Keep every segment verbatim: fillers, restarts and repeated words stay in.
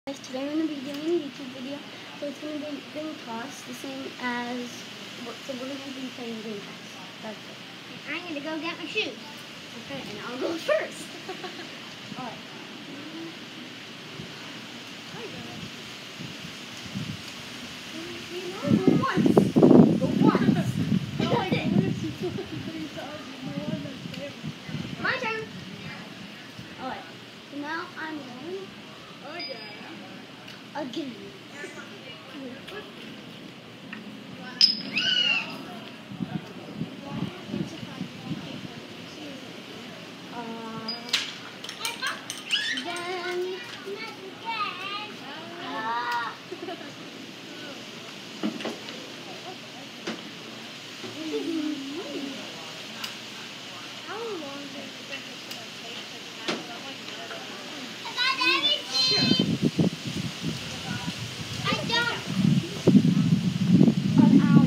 Today I'm going to be doing a YouTube video, so it's going to be Ring Toss, the same as, so we're going to be playing Ring Toss. That's it. I need to go get my shoes. Okay, and I'll go first. Alright. Go once. Go once. My turn. Alright, so now I'm going. Again. Uh, then, uh, How long do you think it's going to take to pass that? I got everything! I don't! an hour.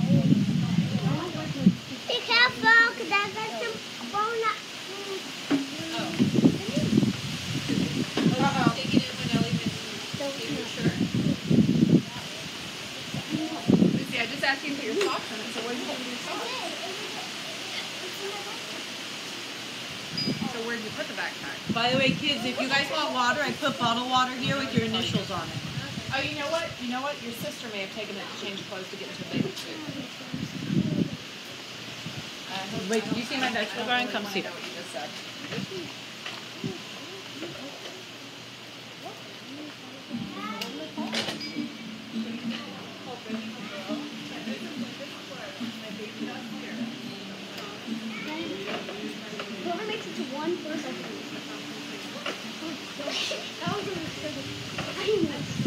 Be careful, because I got some bonus. Uh-oh. Take it in when Ellie wins. Are you sure? Lucy, I just asked you to put your socks on it, so where'd you put your socks? So where'd you put the backpack? By the way, kids, if you guys want water, I put bottled water here with your initials on it. Oh, you know what? You know what? Your sister may have taken it to change clothes to get into a bathing suit. Uh, Wait, did you see my vegetable garden? Come see. I know what you just said. Whoever makes it to one first, I think. That was a mistake. I missed.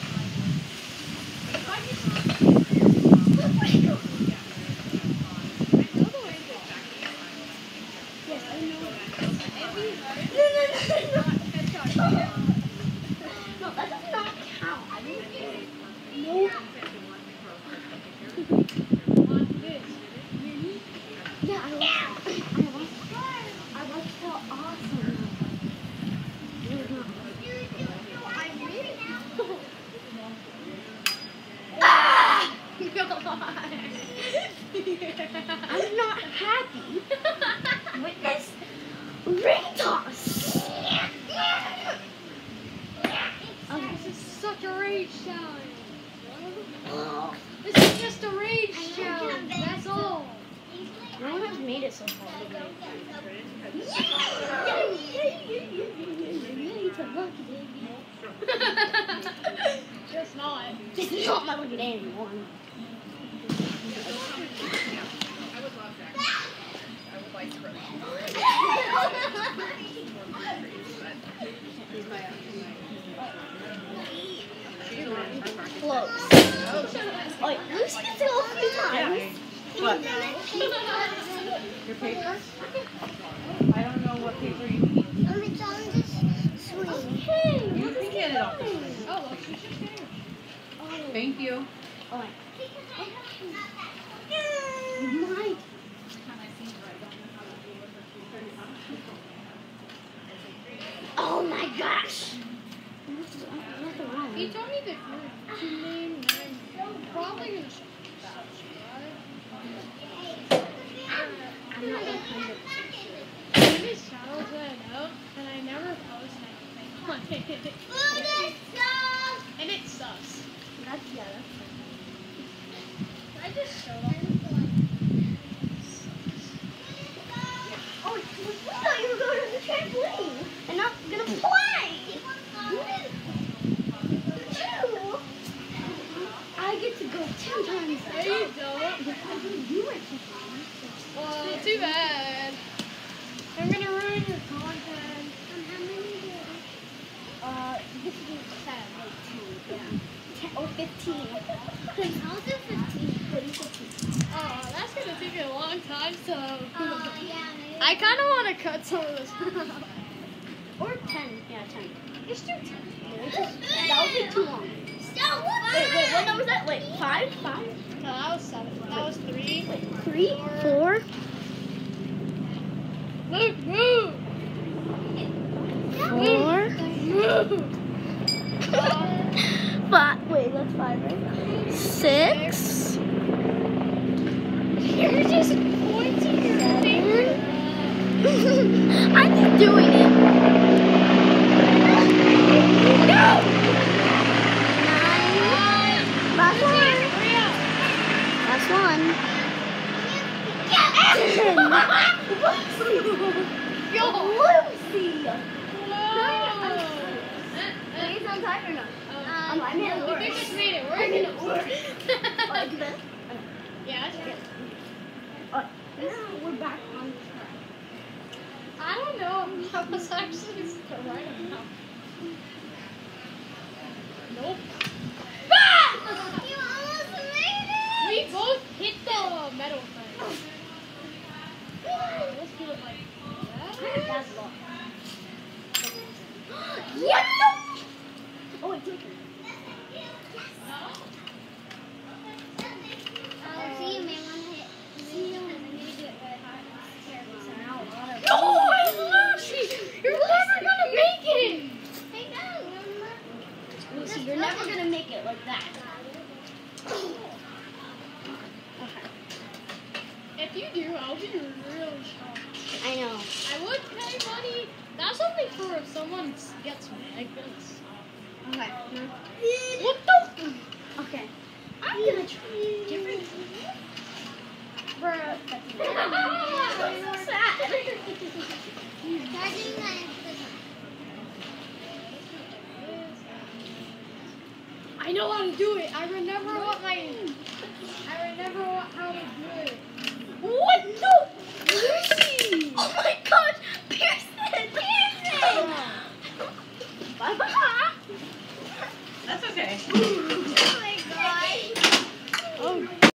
Yes, I know. No, no, no, no. No, that does not count. I didn't get it. No. Yeah, I like I like I like how awesome. Ah! I'm not happy with this ring toss. Oh, this is such a rage challenge. Oh. This is just a rage challenge. That's all. No one has made it so far. It's a lucky baby. Just not. It's not my lucky day anymore. I would love that. I would like to. Close. Oh, wait, Lucy gets to go a few times. What? Your paper? I don't know what paper you need. Um, it's on this swing. Okay. You can get it off the screen. Oh, look, she should change. Thank you. Oh, my. My. Oh my gosh. He told me that your name I'm probably going to subscribe. I'm not one hundred percent sure. These channels that I know, and I never post anything on it. And it sucks. That's, yeah, that's I just showed up. Oh, we thought you were going to the trampoline and not going to play. You didn't. Two. I get to go two times. There you go. You went two times. Well, too bad. I'm going to ruin your content. Uh, this is seven, like ten, yeah. ten or fifteen. I'll do fifteen. fifteen. Oh, that's going to take me a long time, so Uh, yeah, I kind of want to cut some of this. Or ten. Yeah, ten. Just do ten. Yeah, just, that would be too long. Wait, wait, what number is that? Wait, five? Five? No, that was seven. That was three. Wait, three? Four? Luke, move! Four? Move! five. Wait, that's five, right? Six. You're just pointing your finger. I'm just doing it. No! Nine. Last one. Last one. Yo, Lucy. Whoa. He's on time or not? Um, I made it you worse. just made it I made it worse. worse. Like this. Yeah, that's good. Now we're back on track. I don't know if that was actually the right amount. Nope. You almost made it. We both hit the metal thing. Let's do it like that. That's long. Yes! Oh, wait, take it. See, you may want to hit. See, you may do it really hard. No, Lucy! You're never gonna make it! Hey, no. Lucy, you're never gonna make it like that. If you do, I'll be really shocked. I know. I would pay money. That's only for if someone gets me like this. Okay. What the? Okay. I'm gonna try different. Bruh. I'm so sad. I know how to do it. I remember what my. I remember what, how to do it. What? No! Lucy! Oh my gosh! Pearson! Pearson! Bye bye! That's okay.